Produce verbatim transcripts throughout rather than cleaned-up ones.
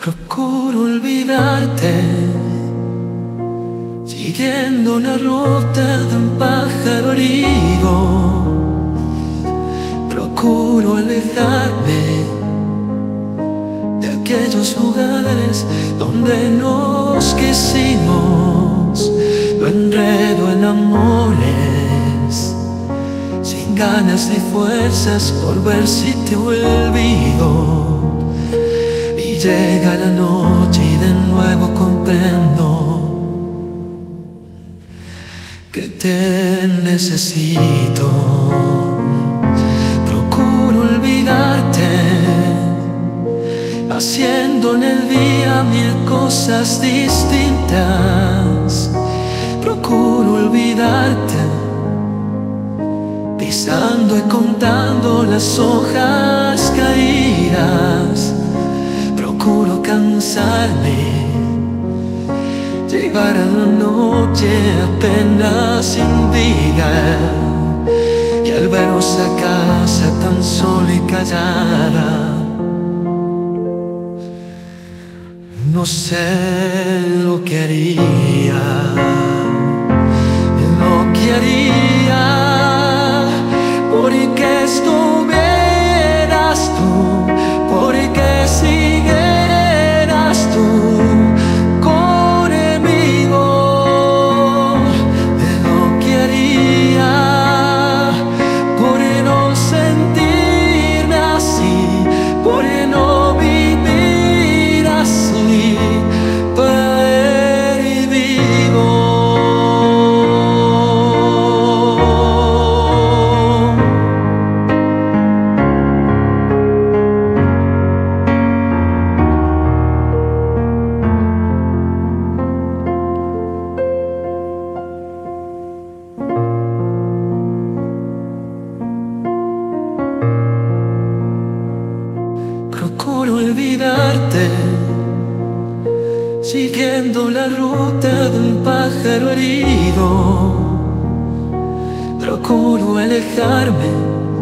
Procuro olvidarte, siguiendo la ruta de un pájaro herido. Procuro alejarme de aquellos lugares donde nos quisimos. Lo enredo en amores, sin ganas ni fuerzas por ver si te olvido. Y llega la noche y de nuevo comprendo que te necesito. Procuro olvidarte, haciendo en el día mil cosas distintas. Procuro olvidarte, pisando y contando las hojas caídas. Procuro cansarme, llegar a la noche apenas sin día, y al veros a casa tan sola y callada, no sé lo que haría, lo que haría porque estuvieras tú, porque siguieras tú conmigo. De lo que haría por no sentirme así, por no vivir así, perdido. Procuro olvidarte, siguiendo la ruta de un pájaro herido. Procuro alejarme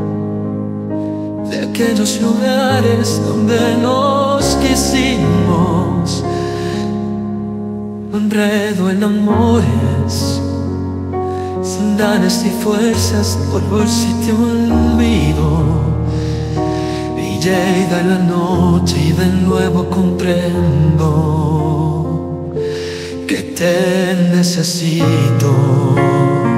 de aquellos lugares donde nos quisimos. Me enredo en amores, sin ganas ni fuerzas por ver si te olvido. Y llega la noche y de nuevo comprendo que te necesito.